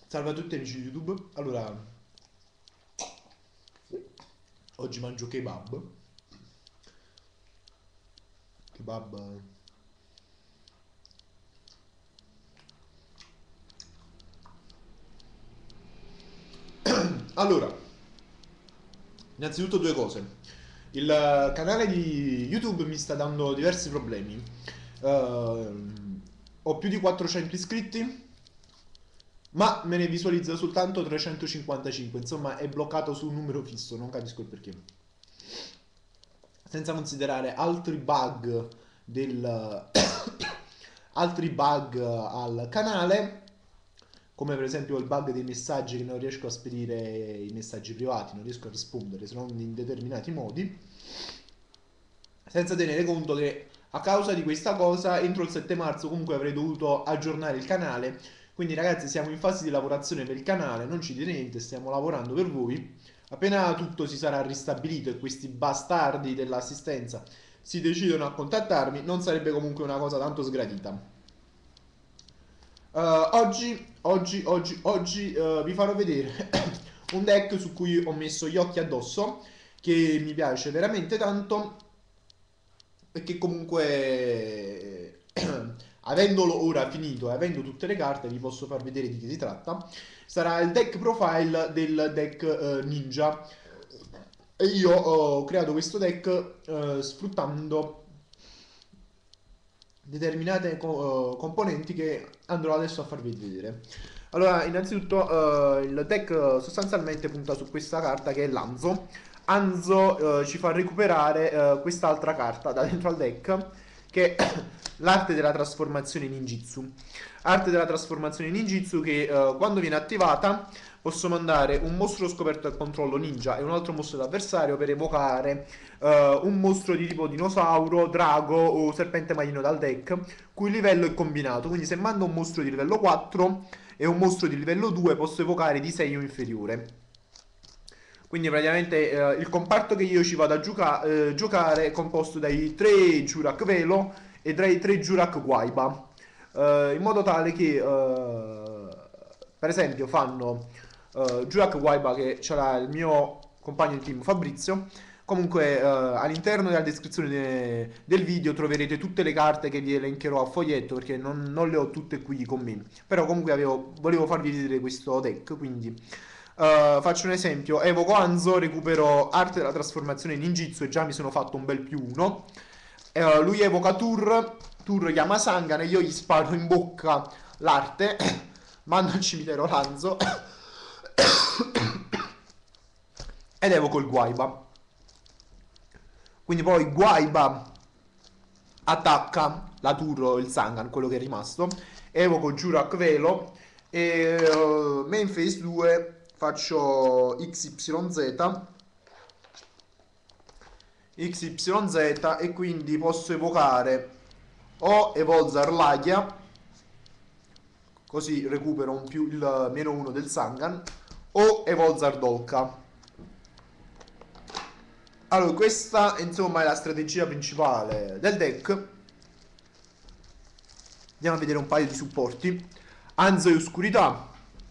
Salve a tutti amici di YouTube. Allora, oggi mangio kebab. Kebab. Allora, innanzitutto due cose. Il canale di YouTube mi sta dando diversi problemi. Ho più di 400 iscritti, ma me ne visualizza soltanto 355. Insomma, è bloccato su un numero fisso, non capisco il perché. Senza considerare altri bug del altri bug al canale, come per esempio il bug dei messaggi, che non riesco a spedire i messaggi privati, non riesco a rispondere se non in determinati modi, senza tenere conto che a causa di questa cosa entro il 7 marzo comunque avrei dovuto aggiornare il canale. Quindi ragazzi, siamo in fase di lavorazione per il canale, non ci dite niente, stiamo lavorando per voi. Appena tutto si sarà ristabilito e questi bastardi dell'assistenza si decidono a contattarmi, non sarebbe comunque una cosa tanto sgradita. Oggi vi farò vedere un deck su cui ho messo gli occhi addosso, che mi piace veramente tanto e che comunque, avendolo ora finito e avendo tutte le carte, vi posso far vedere di che si tratta. Sarà il deck profile del deck Ninja. E io ho creato questo deck sfruttando determinate componenti che andrò adesso a farvi vedere. Allora, innanzitutto il deck sostanzialmente punta su questa carta che è l'Anzo. Anzo ci fa recuperare quest'altra carta da dentro al deck, che è l'arte della trasformazione ninjitsu. Arte della trasformazione ninjitsu che quando viene attivata posso mandare un mostro scoperto al controllo ninja e un altro mostro d'avversario per evocare un mostro di tipo dinosauro, drago o serpente marino dal deck, cui livello è combinato. Quindi se mando un mostro di livello 4 e un mostro di livello 2 posso evocare di 6 o inferiore. Quindi praticamente il comparto che io ci vado a giocare è composto dai 3 Jurak Velo e dai 3 Jurak Guaiba, in modo tale che per esempio fanno Jurak Guaiba, che c'era il mio compagno di team Fabrizio. Comunque all'interno della descrizione del video troverete tutte le carte che vi elencherò a foglietto, perché non le ho tutte qui con me, però comunque volevo farvi vedere questo deck. Quindi faccio un esempio: evoco Anzo, recupero arte della trasformazione ninjitsu e già mi sono fatto un bel +1. Lui evoca Tur chiama Sangan e io gli sparo in bocca l'arte, mando al cimitero Lanzo ed evoco il Guaiba. Quindi poi Guaiba attacca la Turro, il Sangan, quello che è rimasto, evoco Jurak Velo e main phase 2 faccio XYZ e quindi posso evocare o Evolzar Lagia, così recupero il -1 del Sangan, o Evolzar Dolka. Allora, questa insomma è la strategia principale del deck. Andiamo a vedere un paio di supporti. Anzo e Oscurità.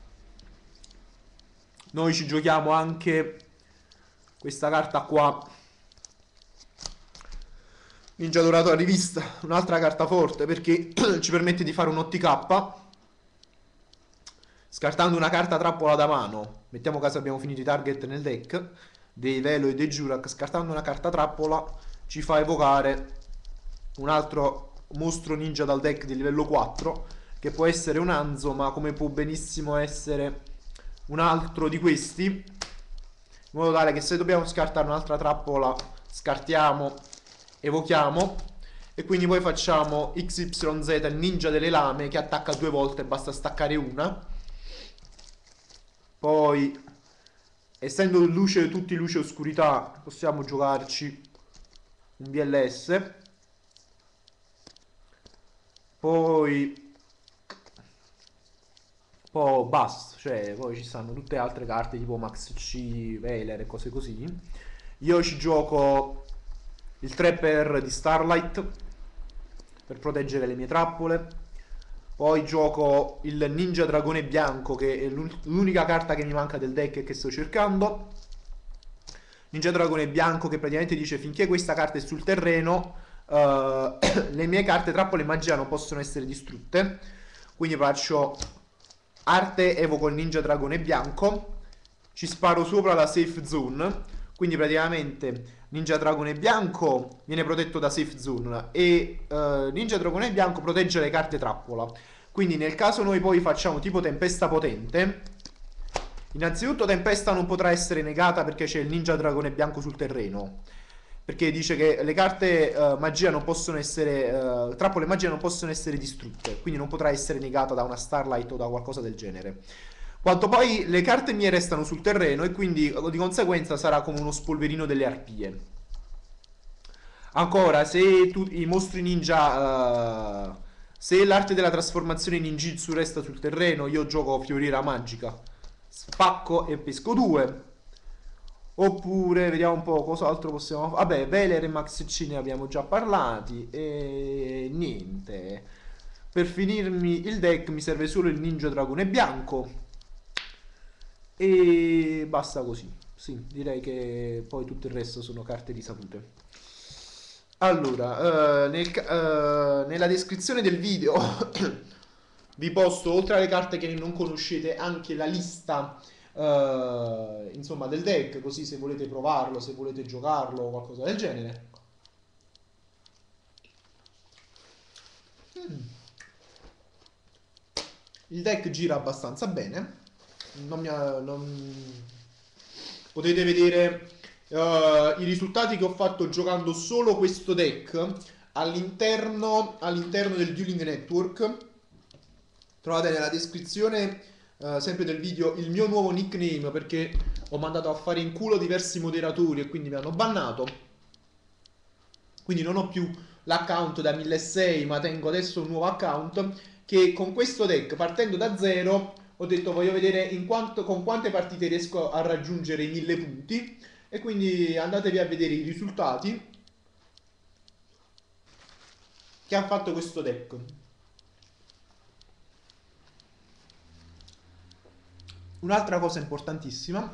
Noi ci giochiamo anche questa carta qua, Ninja Dorato a rivista, un'altra carta forte perché ci permette di fare un OTK scartando una carta trappola da mano. Mettiamo caso abbiamo finito i target nel deck dei Velo e dei Jurak, scartando una carta trappola ci fa evocare un altro mostro ninja dal deck di livello 4, che può essere un Anzo, ma come può benissimo essere un altro di questi, in modo tale che se dobbiamo scartare un'altra trappola scartiamo, evochiamo e quindi poi facciamo XYZ, il ninja delle lame, che attacca 2 volte, basta staccare una. Poi, essendo tutti luce e oscurità, possiamo giocarci un BLS. Poi basta, cioè poi ci stanno tutte altre carte tipo Max C, Veler e cose così. Io ci gioco il Trapper di Starlight per proteggere le mie trappole. Poi gioco il Ninja Dragone Bianco, che è l'unica carta che mi manca del deck che sto cercando. Ninja Dragone Bianco che praticamente dice finché questa carta è sul terreno, le mie carte trappole e magia non possono essere distrutte. Quindi faccio arte, evoco il Ninja Dragone Bianco, ci sparo sopra la safe zone. Quindi praticamente Ninja Dragone Bianco viene protetto da safe zone e Ninja Dragone Bianco protegge le carte trappola. Quindi nel caso noi poi facciamo tipo tempesta potente, innanzitutto tempesta non potrà essere negata perché c'è il Ninja Dragone Bianco sul terreno. Perché dice che le carte magia non possono essere trappole magia non possono essere distrutte, quindi non potrà essere negata da una Starlight o da qualcosa del genere. Quanto poi le carte mie restano sul terreno e quindi di conseguenza sarà come uno spolverino delle arpie. Ancora, se i mostri ninja, se l'arte della trasformazione ninjitsu resta sul terreno, io gioco fioriera magica, spacco e pesco 2. Oppure, vediamo un po' cos'altro possiamo fare. Vabbè, Veler e Max C ne abbiamo già parlati. E niente. Per finirmi il deck mi serve solo il Ninja Dragone Bianco. E basta così. Sì, direi che poi tutto il resto sono carte risapute. Allora, nella descrizione del video vi posto, oltre alle carte che non conoscete, anche la lista insomma del deck, così se volete provarlo, se volete giocarlo o qualcosa del genere. Il deck gira abbastanza bene. Potete vedere i risultati che ho fatto giocando solo questo deck all'interno del Dueling Network. Trovate nella descrizione sempre del video il mio nuovo nickname, perché ho mandato a fare in culo diversi moderatori e quindi mi hanno bannato. Quindi non ho più l'account da 1600, ma tengo adesso un nuovo account che con questo deck, partendo da zero, ho detto voglio vedere con quante partite riesco a raggiungere i 1000 punti. E quindi andatevi a vedere i risultati che ha fatto questo deck. Un'altra cosa importantissima,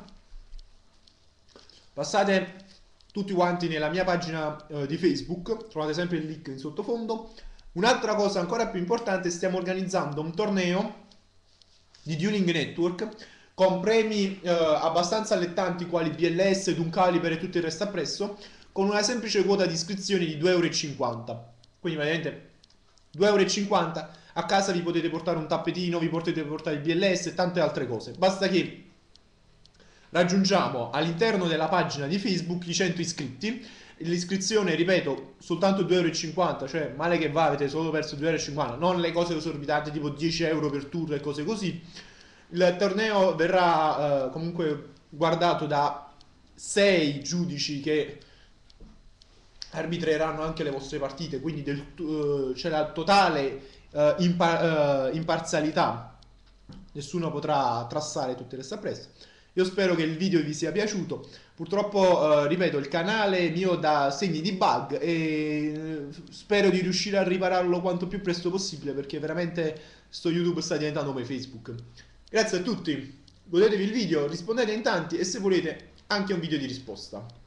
passate tutti quanti nella mia pagina di Facebook, trovate sempre il link in sottofondo. Un'altra cosa ancora più importante, stiamo organizzando un torneo di Dueling Network con premi abbastanza allettanti quali BLS, Duncaliber e tutto il resto appresso, con una semplice quota di iscrizione di 2,50 euro. Quindi veramente 2,50 euro, a casa vi potete portare un tappetino, vi potete portare il BLS e tante altre cose. Basta che raggiungiamo all'interno della pagina di Facebook i 100 iscritti. L'iscrizione, ripeto, soltanto 2,50 euro, cioè male che va, avete solo perso 2,50 euro, non le cose esorbitanti tipo 10 euro per tour e cose così. Il torneo verrà comunque guardato da 6 giudici che arbitreranno anche le vostre partite, quindi c'è la totale imparzialità, nessuno potrà trassare tutte le sorprese. Io spero che il video vi sia piaciuto. Purtroppo, ripeto, il canale mio dà segni di bug e spero di riuscire a ripararlo quanto più presto possibile, perché veramente sto YouTube sta diventando come Facebook. Grazie a tutti, godetevi il video, rispondete in tanti e se volete anche un video di risposta.